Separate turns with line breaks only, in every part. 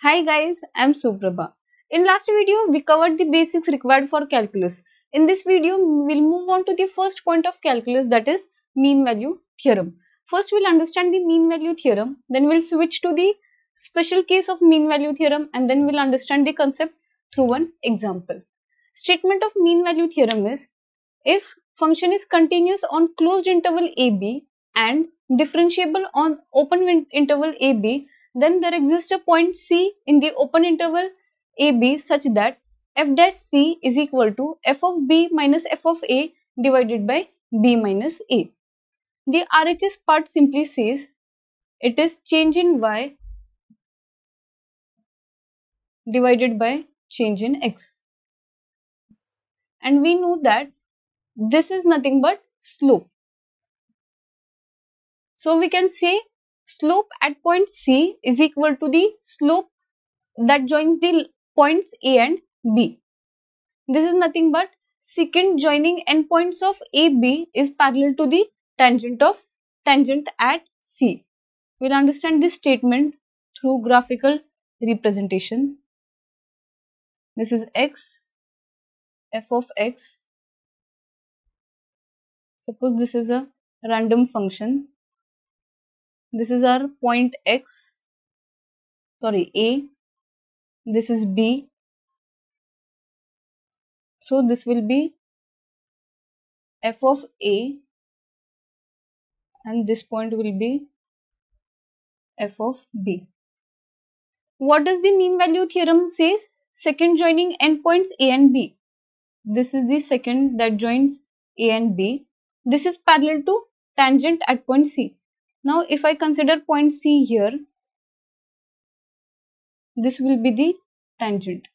Hi guys, I'm Suprabha. In last video, we covered the basics required for calculus. In this video, we'll move on to the first point of calculus, that is mean value theorem. First, we'll understand the mean value theorem, then we'll switch to the special case of mean value theorem, and then we'll understand the concept through one example. Statement of mean value theorem is, if function is continuous on closed interval AB and differentiable on open interval AB, then there exists a point C in the open interval AB such that f dash C is equal to f of B minus f of A divided by B minus A. The RHS part simply says it is change in Y divided by change in X. And we know that this is nothing but slope. So we can say slope at point C is equal to the slope that joins the points A and B. This is nothing but secant joining endpoints of AB is parallel to the tangent at C. We'll understand this statement through graphical representation. This is x, f of x. Suppose this is a random function. This is our point x, A. This is B. So this will be f of A and this point will be f of B. What does the mean value theorem says? Secant joining endpoints A and B. This is the secant that joins A and B. This is parallel to tangent at point C. Now if I consider point C here, this will be the tangent.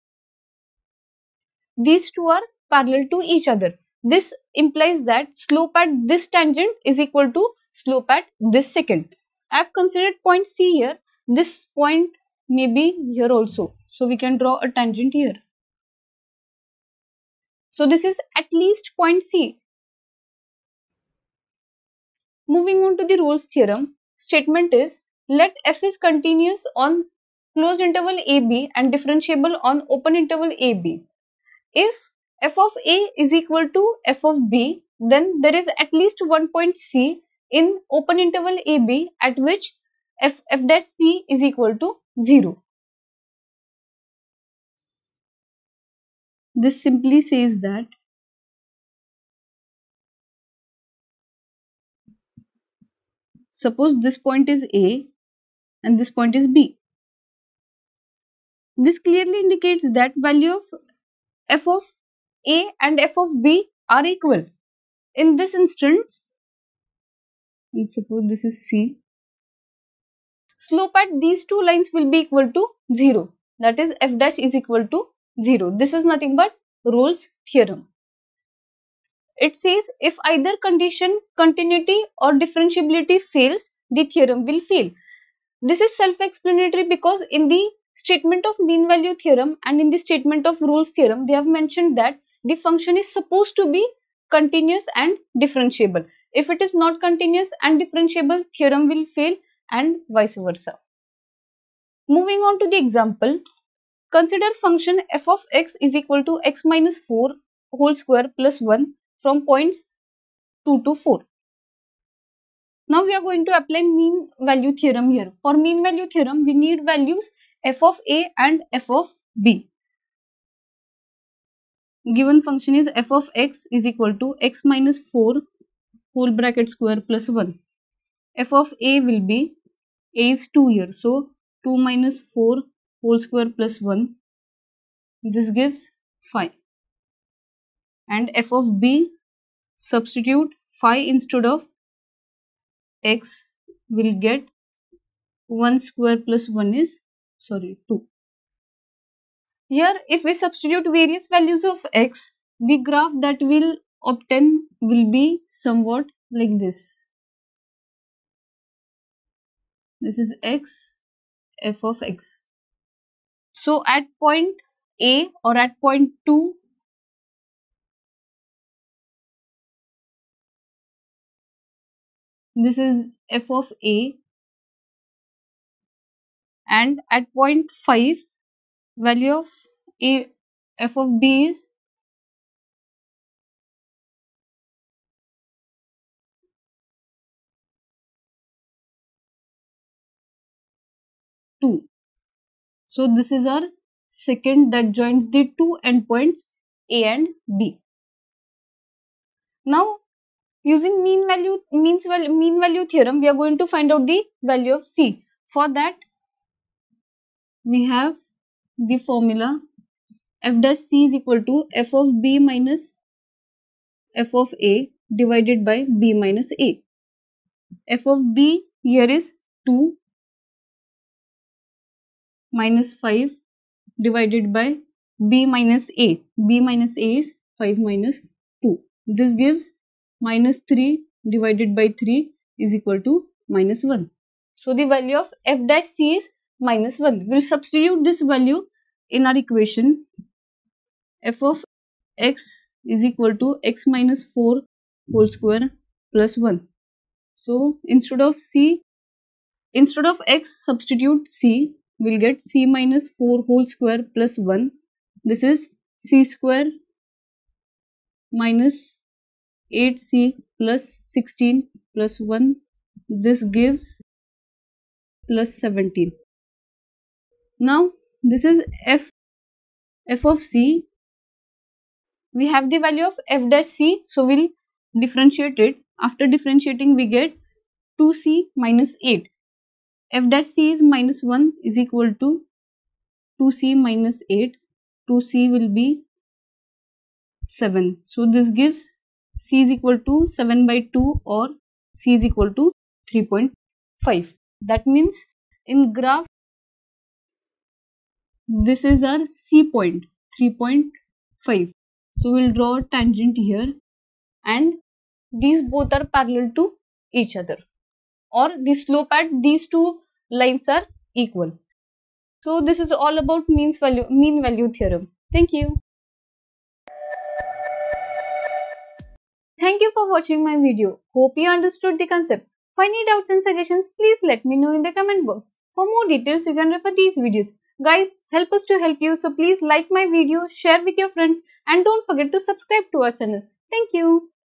These two are parallel to each other. This implies that slope at this tangent is equal to slope at this secant. I have considered point C here. This point may be here also. So we can draw a tangent here. So this is at least point C. Moving on to the Rolle's theorem, statement is, let f is continuous on closed interval AB and differentiable on open interval AB. If f of A is equal to f of B, then there is at least one point C in open interval AB at which f dash C is equal to 0. This simply says that suppose this point is A and this point is B. This clearly indicates that value of f of A and f of B are equal. In this instance, suppose this is C, slope at these two lines will be equal to 0. That is f dash is equal to 0. This is nothing but Rolle's theorem. It says if either condition, continuity or differentiability fails, the theorem will fail. This is self-explanatory because in the statement of mean value theorem and in the statement of Rolle's theorem, they have mentioned that the function is supposed to be continuous and differentiable. If it is not continuous and differentiable, theorem will fail and vice versa. Moving on to the example, consider function f of x is equal to x minus 4 whole square plus 1 from points 2 to 4. Now we are going to apply mean value theorem here. For mean value theorem, we need values f of A and f of B. Given function is f of x is equal to x minus 4 whole bracket square plus 1. F of A will be, A is 2 here, so 2 minus 4 whole square plus 1. This gives 5. And f of B, substitute 5 instead of x, will get 1 square plus 1 is 2. Here if we substitute various values of x, the graph that we'll obtain will be somewhat like this. This is x, f of x. So at point A or at point 2, this is f of A and at point 5 value of a f of b is 2. So this is our secant that joins the two endpoints a and b. Now using mean value theorem, we are going to find out the value of c. For that, we have the formula f dash c is equal to f of b minus f of a divided by b minus a. F of b here is 2 minus 5 divided by b minus a. b minus a is 5 minus 2. This gives minus 3 divided by 3 is equal to minus 1. So the value of f dash c is minus 1. We'll substitute this value in our equation. F of x is equal to x minus 4 whole square plus 1. So instead of x, substitute c. We'll get c minus 4 whole square plus 1. This is c square minus 8c plus 16 plus 1. This gives plus 17. Now this is f of c. We have the value of f dash c, so we'll differentiate it. After differentiating, we get 2c minus 8. F dash c is minus 1 is equal to 2c minus 8. 2c will be 7. So this gives c is equal to 7 by 2 or c is equal to 3.5. That means in graph, this is our c point, 3.5. So we'll draw a tangent here and these both are parallel to each other, or the slope at these two lines are equal. So this is all about mean value theorem. Thank you. Thank you for watching my video. Hope you understood the concept. For any doubts and suggestions, please let me know in the comment box. For more details, you can refer these videos. Guys, help us to help you. So please like my video, share with your friends and don't forget to subscribe to our channel. Thank you.